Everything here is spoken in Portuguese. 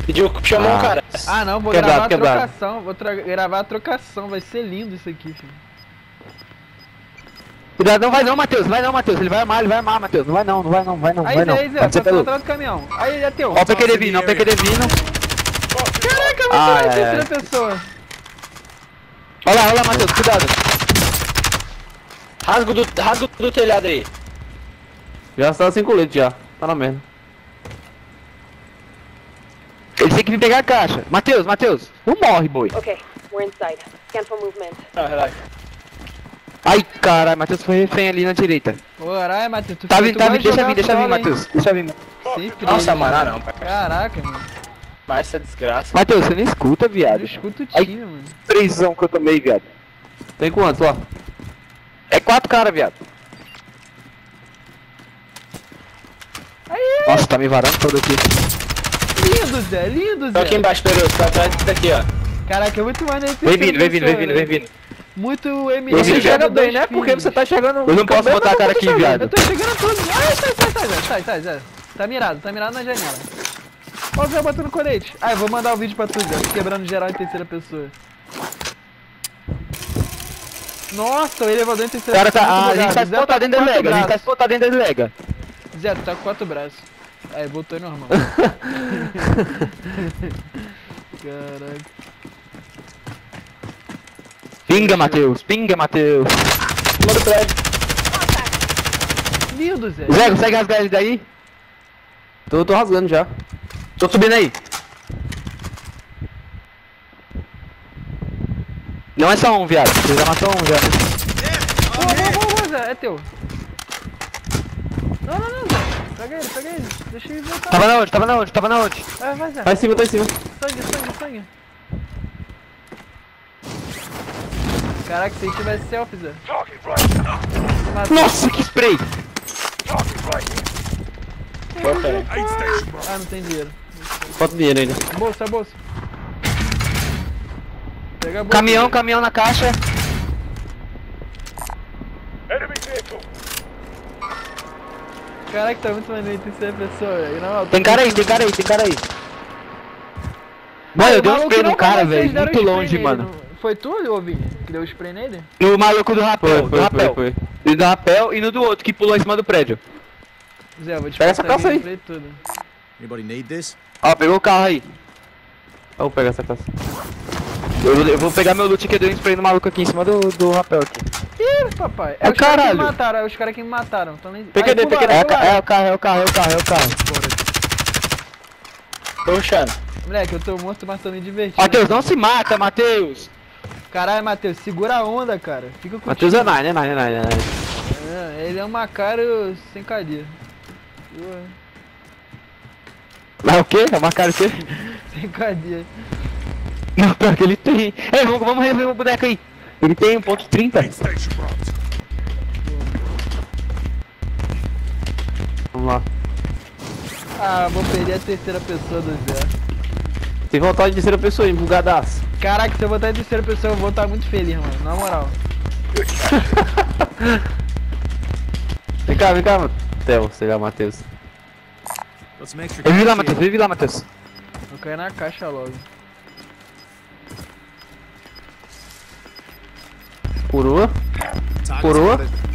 Pediu, chamou um cara. Ah não, vou Quebrado, gravar a quebrado. trocação. Vou gravar a trocação, vai ser lindo isso aqui, filho. Cuidado, não vai não, Matheus. Vai não, Matheus. Ele vai armar, Matheus. Não vai não, vai não, vai não. Aí, Vai não. Zé, Pode ser passou pelo... atrás do caminhão. Aí, é teu. Ó o PQD vindo, ó o PQD vindo. Caraca, eu vou tirar a terceira pessoa. Olha lá, Matheus, cuidado. Rasgo do telhado aí. Já está sem colete já. Tá na merda. Ele tem que vir pegar a caixa. Matheus. Não morre, boi. Okay, we're inside. Scan for movement. Não, relaxa. Ai, caralho, Matheus foi refém ali na direita. Caralho, Matheus, tu Tá tu vindo, vai deixa jogar vir, solo, hein? Matheus. Deixa vir. Sempre Nossa, ele. mano, não, pai. Caraca, mano. Mais essa desgraça. Matheus, você não escuta, Eu viado. escuto o Ai. time, mano. 3zão que eu tomei, viado. Tem quantos, ó? É 4 caras, viado. Aí, Nossa, tá me varando todo aqui. lindo, Zé, lindo, Tô aqui Zé. embaixo, Peroso. Tá atrás daqui, ó. Caraca, é muito maneiro. Vem vindo. Muito Você ML. enxerga bem, né? Porque você tá chegando... Eu não posso botar a cara aqui, Eu viado. tô chegando a tudo. Ai, sai, Zé. Tá mirado na janela. Ó o Zé botando colete. Ah, eu vou mandar o vídeo pra tu, Zé. Quebrando geral em terceira pessoa. Nossa, o elevador em O terceira cara pessoa. tá... muito a gente bugado. tá Zé spotado dentro da com 4 lega. A gente tá braços. spotado dentro da lega. Zé, tu tá com 4 braços. Aí, voltou normal. Caraca. Pinga, Matheus. Cima do prédio. Lindo, Zé. Zé, consegue rasgar ele daí? Tô rasgando já. Tô subindo aí. Não é só um, viado. Você já matou um, já. Boa, Zé. É teu. Não, Zé. Pega ele. Deixa ele voltar. Tava na onde? Vai, Zé. Tá em cima. Sangue. Caraca, se ele tivesse selfie, Zé. Matou. Nossa, que spray! Ah, não tem dinheiro. Falta dinheiro ainda. Bolsa. Pega a bolsa. Caminhão na caixa. Caraca, tá muito maneiro terceira pessoa, velho. Não, Tem cara aí. Mano, eu dei um spray no cara, velho. Muito longe, mano. Foi tu, ô Vini, que deu o spray nele? No maluco do rapel. Foi. E do rapel e no do outro que pulou em cima do prédio. Zé, eu vou te Pega essa passar calça aí. gameplay tudo. Anybody need this? Ó, pegou o carro aí. Ó, vou pegar essa calça. Eu vou pegar meu loot que eu dei um spray no maluco aqui em cima do rapel aqui. Ih, papai. É os caras que caralho. me mataram, é os caras que me mataram. Tão nem... PQD. Aí, pularam. É o carro. Tô rushando. Moleque, eu tô morto, mas tô me divertindo. Matheus, não se mata, Matheus. Caralho, Matheus, segura a onda, cara. Fica com Matheus é nine. ele é um macário sem cadeia. Ué, Mas o quê? É uma cara o quê? sem cadeia. Não, pior que ele tem. Ei, vamos rever o boneco aí. Ele tem 1.30. Vamos lá. Ah, vou perder a terceira pessoa do Zé. Tem vontade de terceira pessoa, bugadaço. Caraca, se eu botar em terceira pessoa eu vou estar muito feliz, mano. Na moral. Vem cá, Matheus. Sei lá, Matheus. Got some extra Vive lá, cash here. Matheus. Vou cair na caixa logo. Curou. Target's Coroa. spotted.